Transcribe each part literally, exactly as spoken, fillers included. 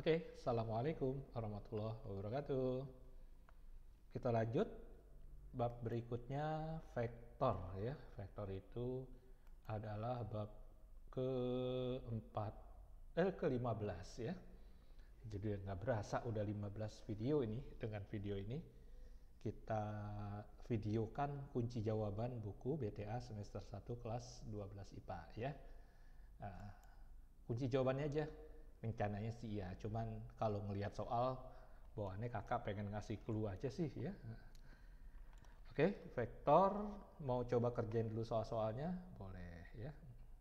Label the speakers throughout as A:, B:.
A: Oke, Assalamualaikum warahmatullahi wabarakatuh. Kita lanjut bab berikutnya, vektor ya. Vektor itu adalah bab keempat, eh ke lima belas ya. Jadi nggak berasa udah lima belas video ini. Dengan video ini kita videokan kunci jawaban buku B T A semester satu kelas dua belas I P A ya. Nah, kunci jawabannya aja. Rencananya sih iya, cuman kalau ngelihat soal bawaannya kakak pengen ngasih clue aja sih ya. Oke, vektor mau coba kerjain dulu soal-soalnya, boleh ya.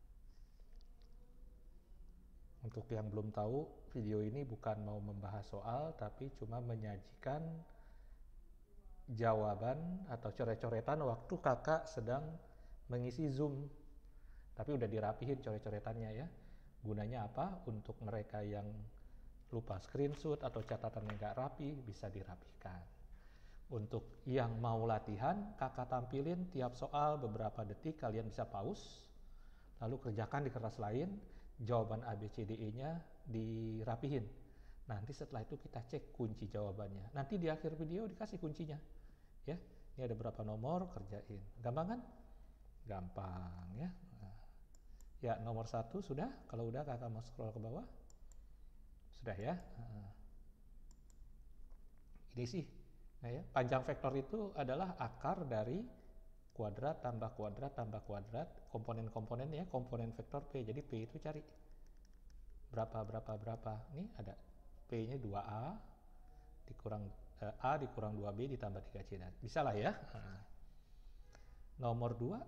A: Untuk yang belum tahu, video ini bukan mau membahas soal, tapi cuma menyajikan jawaban atau coret-coretan waktu kakak sedang mengisi Zoom. Tapi udah dirapihin coret-coretannya ya. Gunanya apa? Untuk mereka yang lupa screenshot atau catatan yang nggak rapi, bisa dirapikan. Untuk yang mau latihan, kakak tampilin tiap soal beberapa detik, kalian bisa pause, lalu kerjakan di kertas lain, jawaban A, B, C, D, E-nya dirapihin. Nanti setelah itu kita cek kunci jawabannya. Nanti di akhir video dikasih kuncinya. Ya, ini ada berapa nomor, kerjain. Gampang kan? Gampang ya. Nah. Ya, nomor satu sudah. Kalau udah kakak mau scroll ke bawah. Sudah ya. Ini sih. Nah ya, panjang vektor itu adalah akar dari kuadrat tambah kuadrat tambah kuadrat komponen-komponen ya, komponen vektor P. Jadi P itu cari berapa berapa berapa. Ini ada P-nya dua A dikurang eh, A dikurang dua B ditambah tiga C. Nah, bisa lah ya. Nah. Nomor dua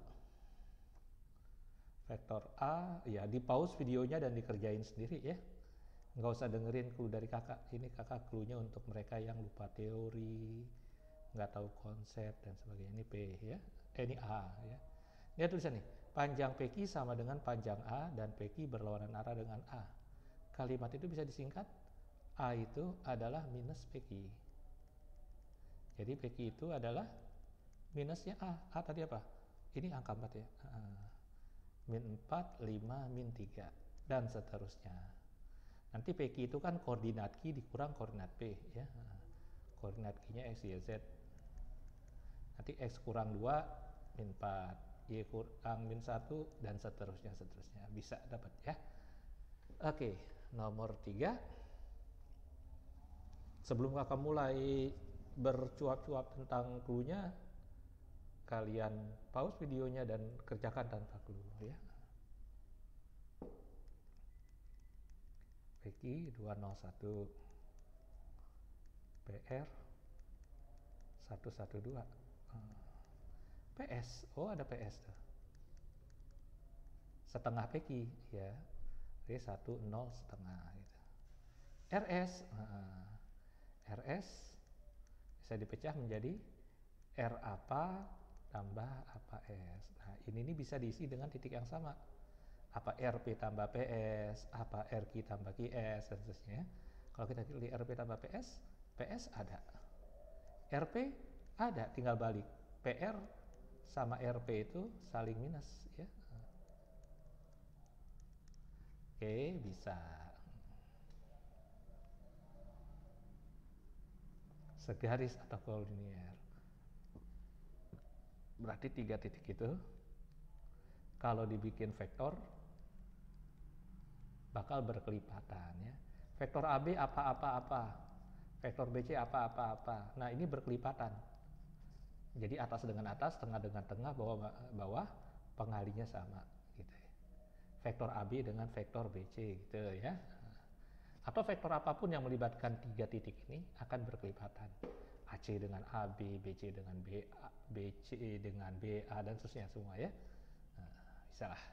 A: vektor A, ya di pause videonya dan dikerjain sendiri ya. Nggak usah dengerin clue dari kakak. Ini kakak clue-nya untuk mereka yang lupa teori, nggak tahu konsep dan sebagainya. Ini P ya, eh, ini A ya. Lihat tulisan nih, panjang P Q sama dengan panjang A dan P Q berlawanan arah dengan A. Kalimat itu bisa disingkat, A itu adalah minus P Q. Jadi P Q itu adalah minusnya A. A tadi apa? Ini angka empat ya. Min empat, lima, min tiga, dan seterusnya. Nanti P Q itu kan koordinat Q dikurang koordinat P ya. Koordinat Q-nya X, Y, Z. Nanti X kurang dua, min empat, Y kurang min satu, dan seterusnya, seterusnya. Bisa dapat ya. Oke, nomor tiga. Sebelum kakak mulai bercuap-cuap tentang clue-nya, kalian pause videonya dan kerjakan tanpa clue ya. P Q dua nol satu, P R satu satu dua, P S, oh ada P S tuh, setengah P Q ya, P satu nol setengah gitu. R S, nah, R S bisa dipecah menjadi R apa tambah apa S. Nah ini nih bisa diisi dengan titik yang sama. Apa R P tambah P S, apa R Q tambah Q S, dan seterusnya. Kalau kita pilih R P tambah P S, P S ada. R P ada, tinggal balik. P R sama R P itu saling minus ya. Oke, bisa. Segaris atau kolinier. Berarti tiga titik itu kalau dibikin vektor bakal berkelipatan ya. Vektor A B apa-apa-apa, vektor B C apa-apa-apa. Nah ini berkelipatan. Jadi atas dengan atas, tengah dengan tengah, bawah bawah, pengalinya sama gitu ya. Vektor A B dengan vektor B C gitu ya. Atau vektor apapun yang melibatkan tiga titik ini akan berkelipatan. A C dengan A B, B C dengan B A, B C dengan B A, dan seterusnya semua ya. Nah, bisa lah.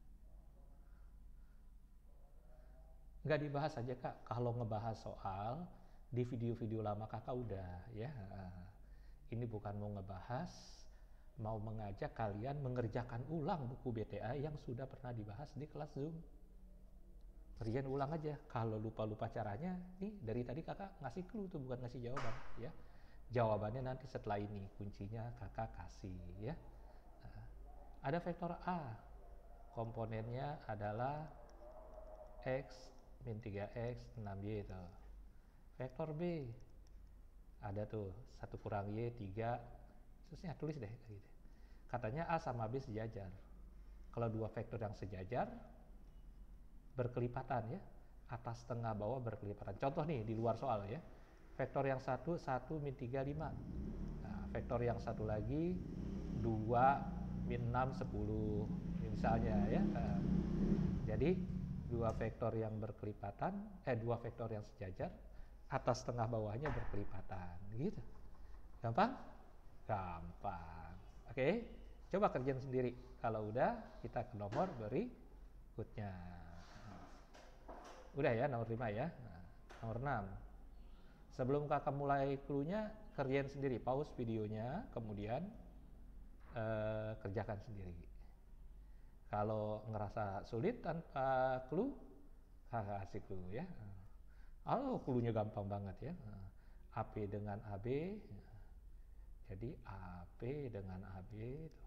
A: Nggak dibahas aja kak, kalau ngebahas soal di video-video lama kakak udah ya. Ini bukan mau ngebahas, mau mengajak kalian mengerjakan ulang buku B T A yang sudah pernah dibahas di kelas Zoom. Kerjain ulang aja, kalau lupa-lupa caranya, nih dari tadi kakak ngasih clue tuh, bukan ngasih jawaban ya. Jawabannya nanti setelah ini, kuncinya kakak kasih ya. Nah, ada vektor A, komponennya adalah X, min tiga x enam y itu. Vektor B ada tuh satu kurang y tiga, terusnya tulis deh gitu. Katanya A sama B sejajar. Kalau dua vektor yang sejajar berkelipatan ya, atas tengah bawah berkelipatan. Contoh nih di luar soal ya. Vektor yang satu satu min tiga lima. Nah, vektor yang satu lagi dua min enam sepuluh misalnya ya. Nah, jadi dua vektor yang berkelipatan, eh dua vektor yang sejajar, atas tengah bawahnya berkelipatan, gitu. Gampang? Gampang. Oke, coba kerjain sendiri. Kalau udah, kita ke nomor berikutnya. Udah ya, nomor lima ya. Nah, nomor enam. Sebelum kakak mulai clue-nya, kerjain sendiri. Pause videonya, kemudian eh, kerjakan sendiri. Kalau ngerasa sulit tanpa clue, kakak kasih clue ya. Oh, clue-nya gampang banget ya. A P dengan A B. Jadi A P dengan A B,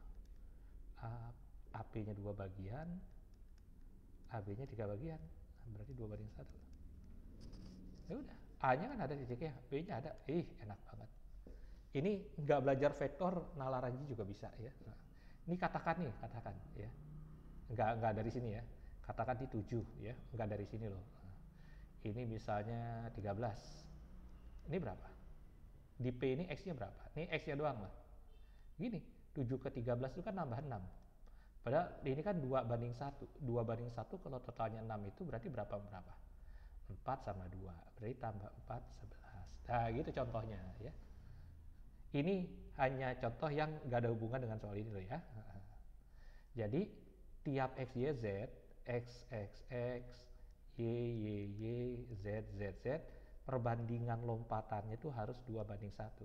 A: A P-nya dua bagian, A B-nya tiga bagian, berarti dua banding satu. Ya udah, A-nya kan ada titiknya, B-nya ada. Ih, enak banget. Ini nggak belajar vektor, nalar aja juga bisa ya. Nah, ini katakan nih, katakan ya. Nggak nggak dari sini ya. Katakan di tujuh ya, nggak dari sini loh. Nah, ini misalnya tiga belas. Ini berapa? Di P ini X-nya berapa? Ini X-nya doang lah. Gini, tujuh ke tiga belas itu kan nambah enam. Padahal ini kan dua banding satu. dua banding satu kalau totalnya enam itu berarti berapa berapa? empat sama dua. Berarti tambah empat, sebelas. Nah, gitu contohnya ya. Ini hanya contoh yang nggak ada hubungan dengan soal ini loh ya. Jadi, tiap X, Y, Z, X, X, X, Y, Y, Y, Z, Z, Z, perbandingan lompatannya itu harus dua banding satu.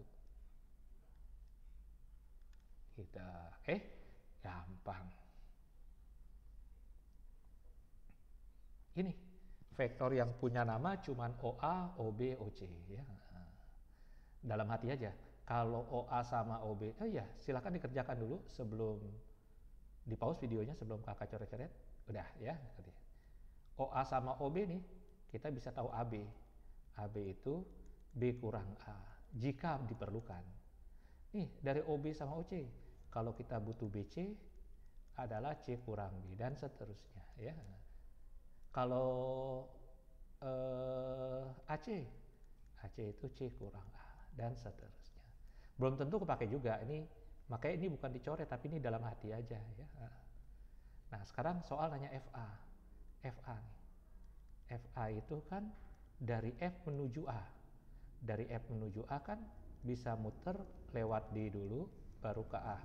A: Kita, eh, gampang. Ini vektor yang punya nama cuman O A, O B, O C ya. Dalam hati aja. Kalau O A sama O B, oh ya silakan dikerjakan dulu sebelum di pause videonya sebelum kakak coret-coret. Udah ya. O A sama O B nih kita bisa tahu A B. A B itu B kurang A jika diperlukan. Nih dari O B sama O C. Kalau kita butuh B C adalah C kurang B dan seterusnya ya. Kalau eh, A C, A C itu C kurang A dan seterusnya. Belum tentu kepake juga ini, makanya ini bukan dicoret tapi ini dalam hati aja ya. Nah sekarang soal nanya F A, F A nih, F A itu kan dari F menuju A, dari F menuju A kan bisa muter lewat D dulu baru ke A.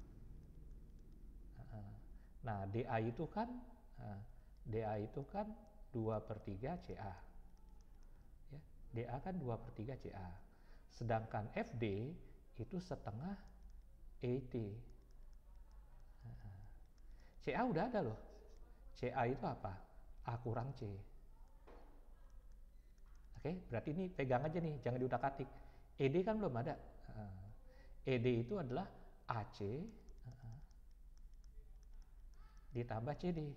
A: Nah D A itu kan nah, D A itu kan dua per tiga C A ya, D A kan dua per tiga C A, sedangkan F D itu setengah E T. Nah, C A udah ada loh, C A itu apa? A kurang C. Oke, berarti ini pegang aja nih, jangan diutak-atik. E D kan belum ada. E D itu adalah A C ditambah C D.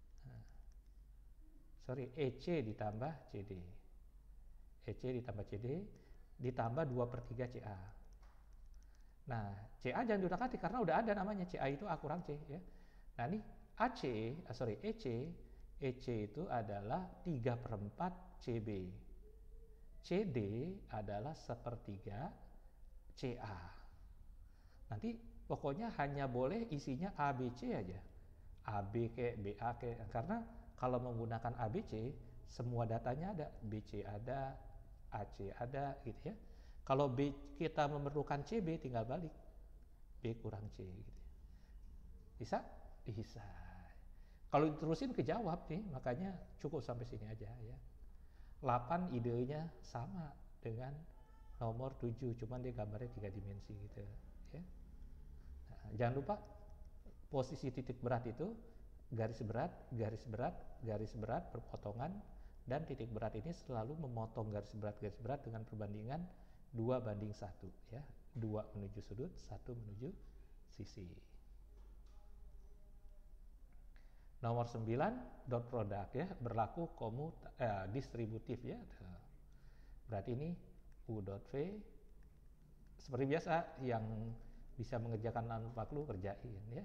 A: Sorry, E C ditambah C D. E C ditambah C D ditambah dua per tiga C A. Nah, C A jangan diutak-atik karena udah ada namanya, C A itu A kurang C ya. Nah, ini A C, ah, sorry, E C, E C itu adalah tiga per empat C B. C D adalah sepertiga C A. Nanti pokoknya hanya boleh isinya A B C aja. A B ke B A ke, karena kalau menggunakan A B C semua datanya ada, B C ada, A C ada gitu ya. Kalau B kita memerlukan C B tinggal balik, B kurang C gitu. Bisa? Bisa. Kalau diterusin kejawab nih, makanya cukup sampai sini aja ya. delapan idenya sama dengan nomor tujuh, cuman dia gambarnya tiga dimensi gitu ya. Nah, jangan lupa posisi titik berat itu garis berat, garis berat, garis berat perpotongan, dan titik berat ini selalu memotong garis berat garis berat dengan perbandingan dua banding satu ya. dua menuju sudut, satu menuju sisi. Nomor sembilan, dot product ya, berlaku komut eh, distributif ya. Berarti ini U dot V seperti biasa, yang bisa mengerjakan non-paklu kerjain ya.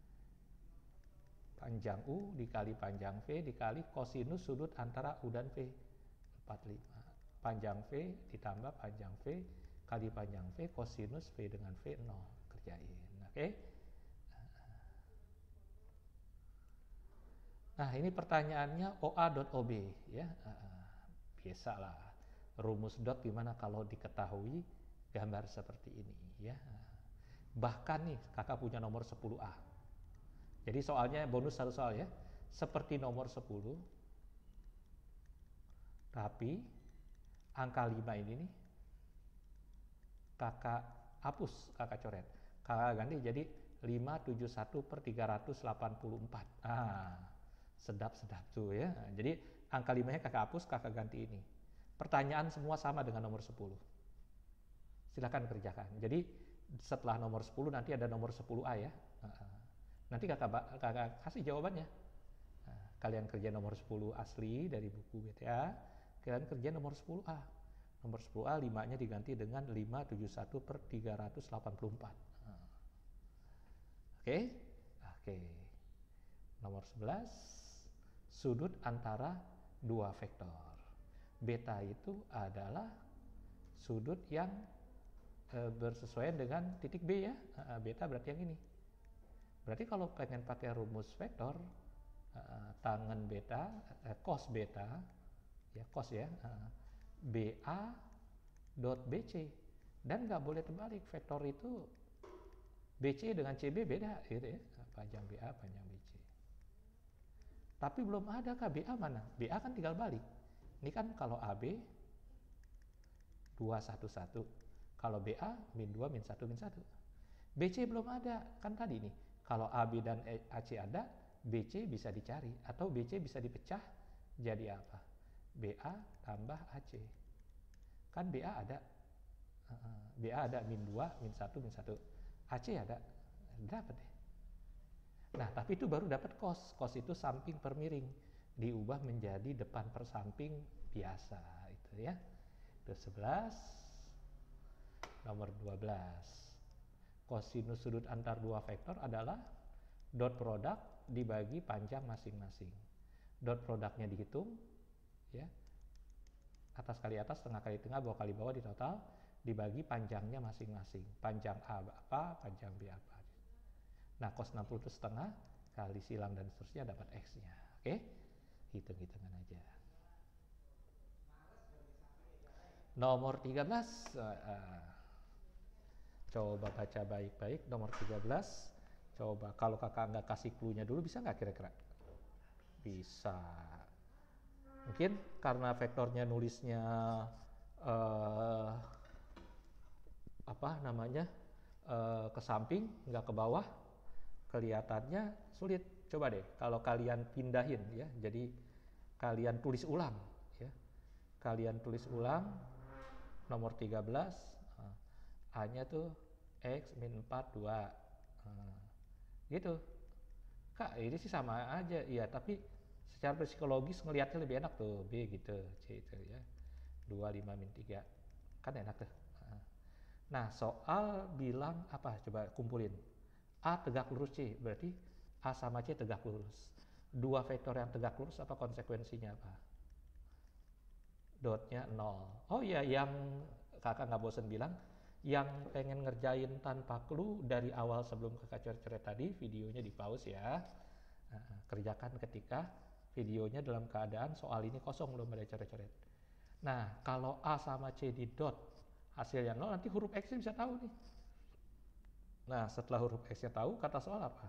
A: Panjang U dikali panjang V dikali kosinus sudut antara U dan V, empat puluh lima. Panjang V ditambah panjang V kali panjang V kosinus V dengan V nol, kerjain. Oke. Okay? Nah, ini pertanyaannya O A dot O B ya. Biasalah. Rumus dot gimana kalau diketahui gambar seperti ini ya. Bahkan nih kakak punya nomor sepuluh A. Jadi soalnya bonus satu soal ya. Seperti nomor sepuluh. Tapi angka lima ini nih kakak hapus, kakak coret. Kakak ganti jadi lima ratus tujuh puluh satu per tiga ratus delapan puluh empat. Ah, sedap-sedap tuh ya. Jadi angka limanya kakak hapus, kakak ganti ini. Pertanyaan semua sama dengan nomor sepuluh. Silakan kerjakan. Jadi setelah nomor sepuluh nanti ada nomor sepuluh A ya. Nanti kakak, kakak kasih jawabannya. Nah, kalian kerja nomor sepuluh asli dari buku B T A, kalian kerja nomor sepuluh A. Nomor sepuluh A lima-nya diganti dengan lima ratus tujuh puluh satu per tiga ratus delapan puluh empat. Nah. Oke? Oke. Nomor sebelas, sudut antara dua vektor. Beta itu adalah sudut yang e, bersesuaian dengan titik B ya. E, beta berarti yang ini. Berarti kalau pengen pakai rumus vektor, e, tangen beta, e, cos beta, ya cos ya, e, B A dot B C. Dan nggak boleh terbalik, vektor itu B C dengan C B beda gitu ya. Panjang B A, panjang B C. Tapi belum ada kah B A mana? B A kan tinggal balik. Ini kan kalau A B dua satu satu, kalau B A min dua min satu min satu. B C belum ada, kan tadi nih. Kalau A B dan A C ada, B C bisa dicari atau B C bisa dipecah jadi apa? B A tambah A C. Kan B A ada. B A ada min dua min satu min satu. A C ada. Dapat deh. Nah, tapi itu baru dapat cos. Cos itu samping per miring. Diubah menjadi depan per samping biasa itu ya. Itu sebelas. Nomor dua belas. Kosinus sudut antar dua vektor adalah dot product dibagi panjang masing-masing. Dot produknya dihitung ya. Atas kali atas, tengah kali tengah, bawah kali bawah di total dibagi panjangnya masing-masing. Panjang A apa, panjang B apa. Nah, cos enam puluh itu setengah kali silang dan seterusnya dapat X-nya. Oke? Hitung-hitungan aja. Nomor tiga belas. Uh, uh, coba baca baik-baik. Nomor tiga belas. Coba, kalau kakak nggak kasih clue-nya dulu, bisa nggak kira-kira? Bisa. Mungkin karena vektornya nulisnya uh, apa namanya uh, ke samping, nggak ke bawah, kelihatannya sulit. Coba deh kalau kalian pindahin ya, jadi kalian tulis ulang ya, kalian tulis ulang nomor tiga belas, A nya tuh X min empat dua gitu. Kak, ini sih sama aja ya, tapi secara psikologis ngelihatnya lebih enak tuh B gitu, C itu ya, dua lima min tiga kan enak tuh. Nah, soal bilang apa, coba kumpulin. A tegak lurus C, berarti A sama C tegak lurus. Dua vektor yang tegak lurus apa konsekuensinya apa? Dotnya nol. Oh iya, yang kakak nggak bosen bilang, yang pengen ngerjain tanpa clue dari awal sebelum kakak coret-coret tadi, videonya di pause ya. Nah, kerjakan ketika videonya dalam keadaan soal ini kosong, belum ada coret-coret. Nah, kalau A sama C di dot, hasilnya nol, nanti huruf X-nya bisa tahu nih. Nah, setelah huruf X-nya tahu, kata soal apa?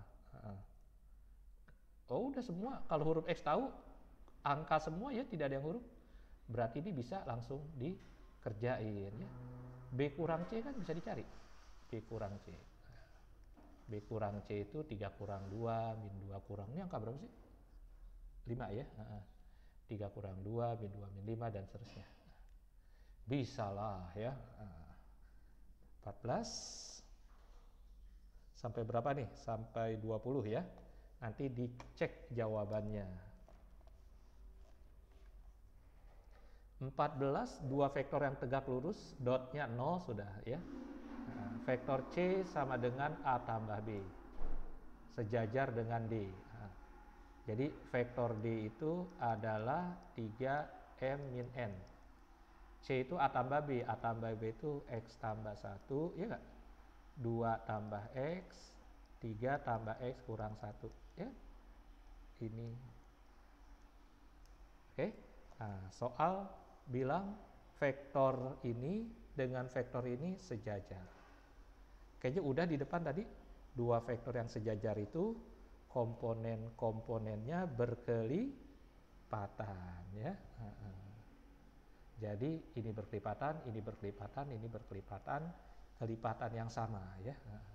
A: Oh, udah semua. Kalau huruf X tahu, angka semua ya, tidak ada yang huruf. Berarti ini bisa langsung dikerjain ya. B kurang C kan bisa dicari. B kurang C. B kurang C itu tiga kurang dua, min dua kurang, ini angka berapa sih? lima ya. tiga kurang dua, min dua, min lima, dan seterusnya. Bisa lah ya. empat belas. Sampai berapa nih? Sampai dua puluh ya. Nanti dicek jawabannya. empat belas, dua vektor yang tegak lurus, dotnya nol sudah ya. Nah, vektor C sama dengan A tambah B, sejajar dengan D. Nah, jadi vektor D itu adalah tiga M min N. C itu A tambah B, A tambah B itu X tambah satu, ya nggak? dua tambah X, tiga tambah X kurang satu, ya. Ini. Oke. Nah, soal bilang vektor ini dengan vektor ini sejajar. Kayaknya udah di depan tadi, dua vektor yang sejajar itu komponen-komponennya berkelipatan, ya. Jadi ini berkelipatan, ini berkelipatan, ini berkelipatan, kelipatan yang sama, ya.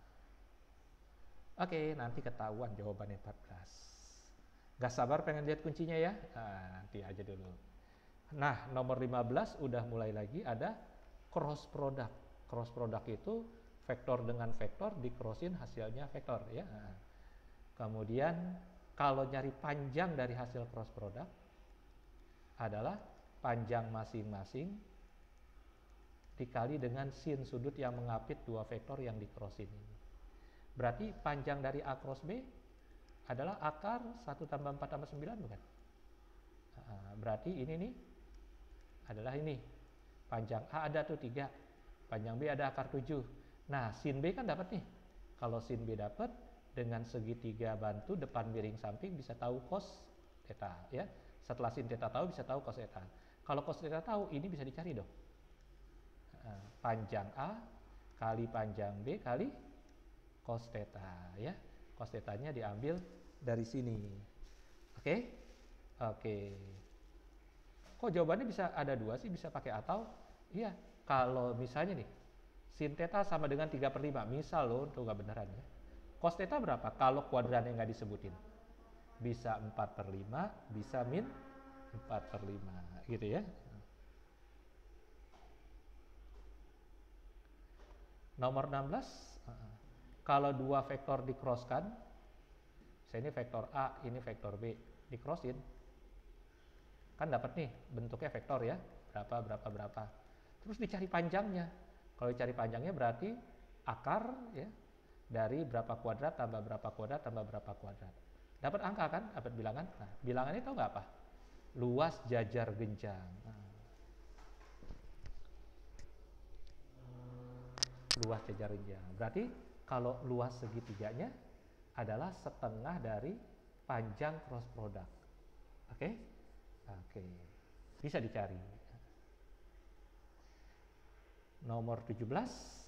A: Oke, nanti ketahuan jawabannya empat belas. Gak sabar pengen lihat kuncinya ya? Nah, nanti aja dulu. Nah, nomor lima belas udah mulai lagi ada cross product. Cross product itu vektor dengan vektor di-crossin hasilnya vektor, ya. Nah, kemudian kalau nyari panjang dari hasil cross product adalah panjang masing-masing dikali dengan sin sudut yang mengapit dua vektor yang di-crossin ini. Berarti panjang dari A cross B adalah akar satu tambah empat tambah sembilan, bukan? Nah, berarti ini nih adalah ini. Panjang A ada tuh tiga, panjang B ada akar tujuh. Nah, sin B kan dapat nih. Kalau sin B dapat, dengan segitiga bantu depan miring samping bisa tahu cos theta, ya. Setelah sin theta tahu bisa tahu cos theta. Kalau cos theta tahu, ini bisa dicari dong. Nah, panjang A kali panjang B kali cos theta, ya. Cos theta-nya diambil dari sini. Oke? Oke. Kok jawabannya bisa ada dua sih, bisa pakai atau? Iya, kalau misalnya nih, sin theta sama dengan tiga per lima, misal loh, itu nggak beneran ya. Cos theta berapa? Kalau kuadrannya nggak disebutin. Bisa empat per lima, bisa min empat per lima, gitu ya. Nomor enam belas, kalau dua vektor di-crosskan, misalnya ini vektor A, ini vektor B, di-crossin, kan dapat nih bentuknya vektor ya, berapa, berapa, berapa. Terus dicari panjangnya. Kalau dicari panjangnya berarti akar ya, dari berapa kuadrat tambah berapa kuadrat tambah berapa kuadrat. Dapat angka kan, dapat bilangan. Nah, bilangannya tahu nggak apa? Luas jajar genjang. Nah. Luas jajar genjang. Berarti kalau luas segitiganya adalah setengah dari panjang cross product. Oke? Okay? Oke. Okay. Bisa dicari. Nomor tujuh belas.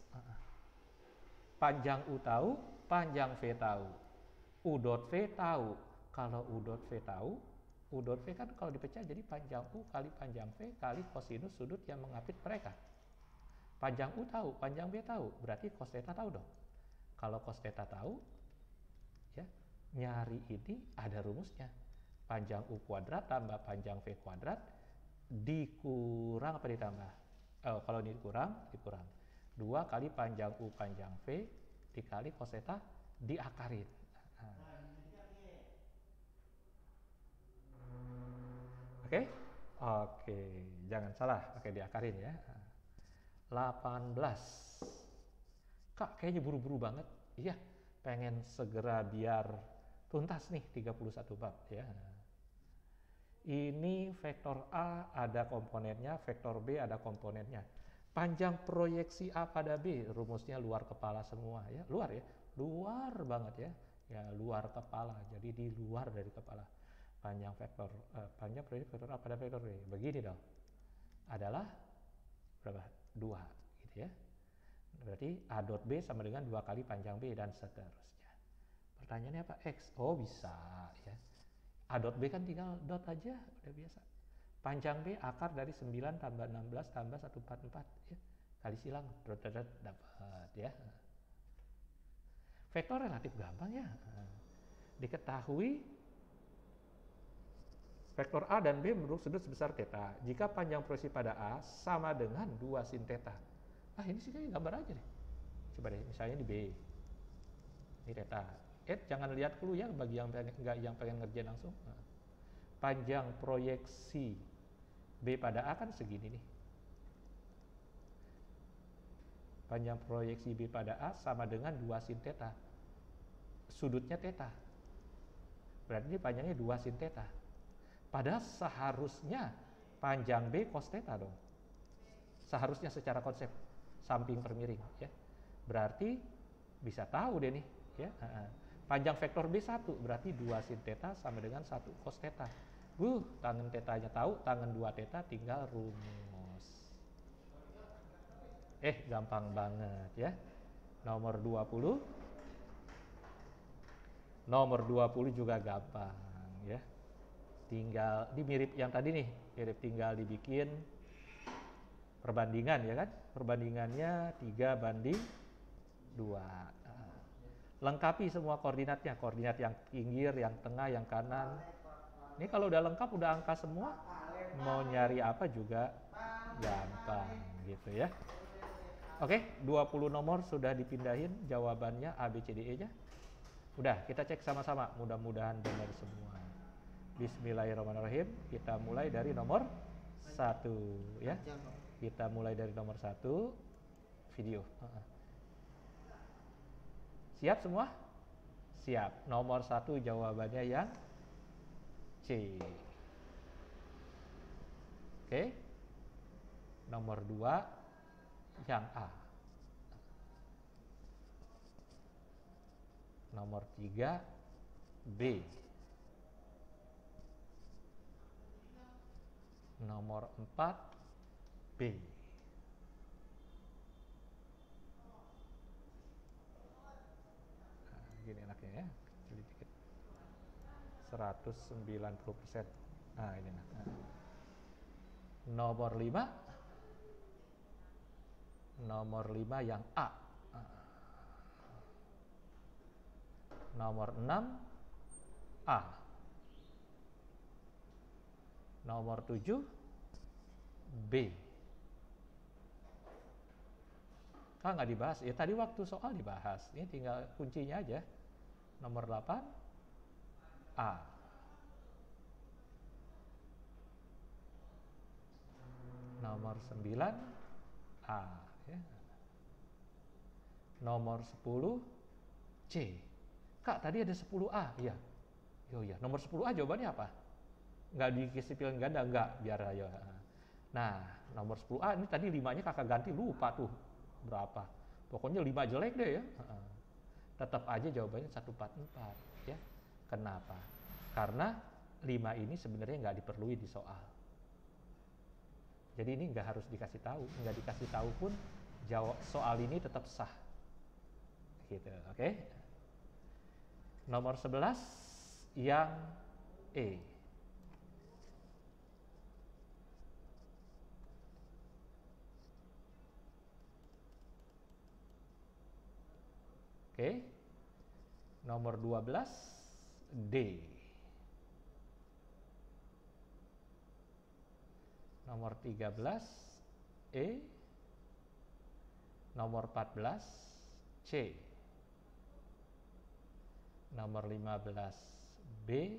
A: Panjang U tahu, panjang V tahu. U dot V tahu. Kalau U dot V tahu, U dot V kan kalau dipecah jadi panjang U kali panjang V kali kosinus sudut yang mengapit mereka. Panjang U tahu, panjang B tahu, berarti cos theta tahu dong. Kalau cos theta tahu, ya, nyari ini ada rumusnya. Panjang U kuadrat tambah panjang V kuadrat dikurang apa ditambah? Oh, kalau ini dikurang, dikurang. dua kali panjang U panjang V dikali cos theta diakarin. Nah. Oke? Okay? Oke, okay. Jangan salah pakai diakarin ya. delapan belas. Kak, kayaknya buru-buru banget. Iya, pengen segera biar tuntas nih tiga puluh satu bab ya. Ini vektor A ada komponennya, vektor B ada komponennya. Panjang proyeksi A pada B, rumusnya luar kepala semua ya. Luar ya, luar banget ya. Ya, luar kepala. Jadi di luar dari kepala. Panjang vektor eh, panjang proyeksi vektor A pada vektor B. Begini dong. Adalah berapa? dua gitu ya. Berarti A dot B sama dengan dua kali panjang B dan seterusnya. Pertanyaannya apa? X. Oh, bisa ya. A dot B kan tinggal dot aja, udah biasa. Panjang B akar dari sembilan tambah enam belas tambah seratus empat puluh empat ya. Kali silang dot dot dot dapat ya. Vektor relatif gampang ya. Diketahui vektor A dan B membentuk sudut sebesar theta jika panjang proyeksi pada A sama dengan dua sin theta. Ah, ini sih kayak gambar aja deh. Coba deh, misalnya di B. Ini theta. Eh, jangan lihat clue ya bagi yang pengen, nggak yang pengen ngerjain langsung. Nah, panjang proyeksi B pada A kan segini nih. Panjang proyeksi B pada A sama dengan dua sin theta. Sudutnya theta. Berarti ini panjangnya dua sin theta. Padahal seharusnya panjang B cos theta dong. Seharusnya secara konsep samping per miring ya. Berarti bisa tahu deh nih ya. Panjang vektor B satu berarti dua sin theta sama dengan satu cos theta. Uh, tangan tetanya tahu, tangan dua theta tinggal rumus. Eh, gampang banget ya. Nomor dua puluh. Nomor dua puluh juga gampang ya. Tinggal di mirip yang tadi nih, mirip tinggal dibikin perbandingan ya kan. Perbandingannya tiga banding dua. Lengkapi semua koordinatnya, koordinat yang pinggir, yang tengah, yang kanan. Ini kalau udah lengkap, udah angka semua, mau nyari apa juga gampang gitu ya. Oke, dua puluh nomor sudah dipindahin jawabannya A, B, C, D, E-nya. Udah, kita cek sama-sama, mudah-mudahan benar semua. Bismillahirrahmanirrahim, kita mulai dari nomor satu ya. Kita mulai dari nomor satu, video. Siap semua? Siap. Nomor satu jawabannya yang C. Oke. Nomor dua yang A. Nomor tiga B. Nomor empat B. Gini enaknya ya, jadi dikit seratus sembilan puluh persen. Nah ini nah. Nomor lima, nomor lima yang A. Nomor enam A. Nomor tujuh B. Ah, nggak dibahas ya, tadi waktu soal dibahas, ini tinggal kuncinya aja. Nomor delapan A. Nomor sembilan A ya. Nomor sepuluh C. Kak, tadi ada sepuluh A ya. Yo ya, nomor sepuluh A jawabannya apa? Nggak dikasih pilihan ganda, nggak, biar aja. Nah, nomor sepuluh A ini tadi limanya kakak ganti, lupa tuh berapa. Pokoknya lima jelek deh ya. Tetap aja jawabannya seratus empat puluh empat ya. Kenapa? Karena lima ini sebenarnya nggak diperluin di soal. Jadi ini nggak harus dikasih tahu, nggak dikasih tahu pun jawab soal ini tetap sah. Gitu, oke? Okay? Nomor sebelas yang E. Oke. Okay. Nomor dua belas D. Nomor tiga belas E. Nomor empat belas C. Nomor lima belas B.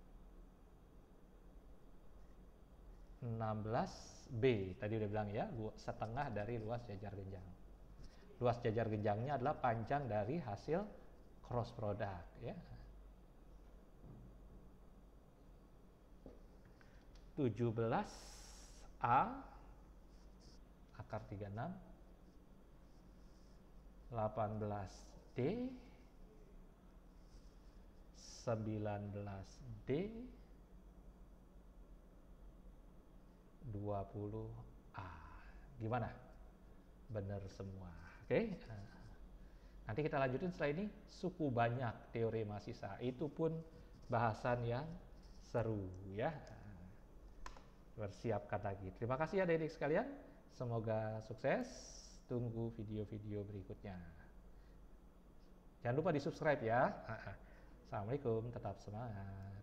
A: enam belas B. Tadi udah bilang ya, setengah dari luas jajar genjang. Luas jajar genjangnya adalah panjang dari hasil cross product ya. tujuh belas A akar tiga puluh enam. delapan belas D. sembilan belas D. dua puluh A. Gimana? Benar semua. Oke. Nanti kita lanjutin setelah ini suku banyak teorema sisa. Itu pun bahasan yang seru ya. Bersiapkan lagi. Terima kasih ya adik-adik sekalian. Semoga sukses. Tunggu video-video berikutnya. Jangan lupa di subscribe ya. Assalamualaikum. Tetap semangat.